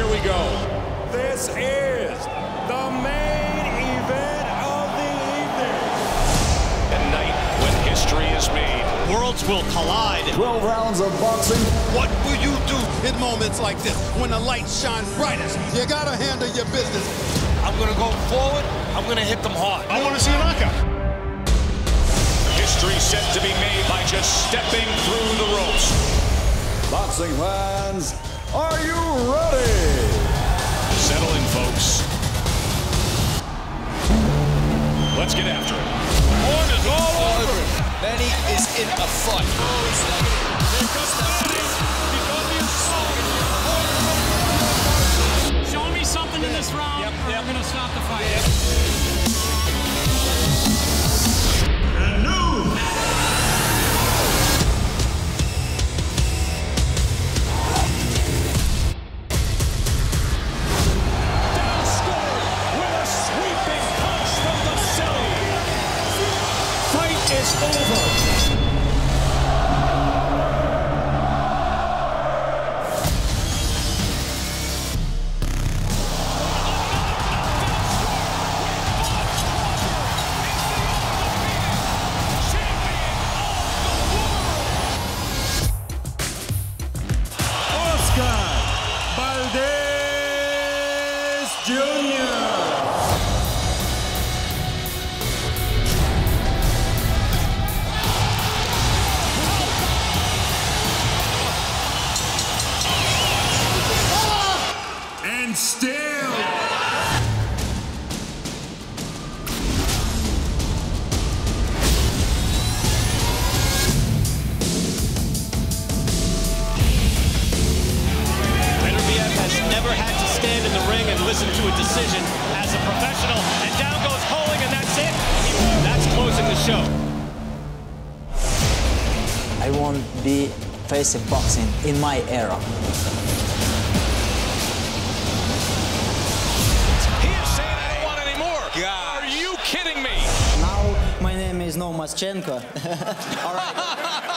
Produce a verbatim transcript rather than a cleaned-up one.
here we go. This is the main event of the evening. A night when history is made. Worlds will collide. twelve rounds of boxing. What will you do in moments like this when the light shines brightest? You gotta handle your business. I'm gonna go forward. I'm gonna hit them hard. I want to see a knockout. History set to be made by just stepping through the ropes. Boxing fans, are you ready? Settle in, folks. Let's get after it. Horn is all over him. Manny is in a fight. Here comes Manny. He's on the inside. Show me something in this round, Yep, or yep. I'm going to stop the fight. Yep. And new. Is over. Oscar Valdez Junior And still. Beterbiev has never had to stand in the ring and listen to a decision as a professional. And down goes Holing, and that's it. That's closing the show. I won't be facing boxing in my era. Are you kidding me? Now my name is No Maschenko. All right.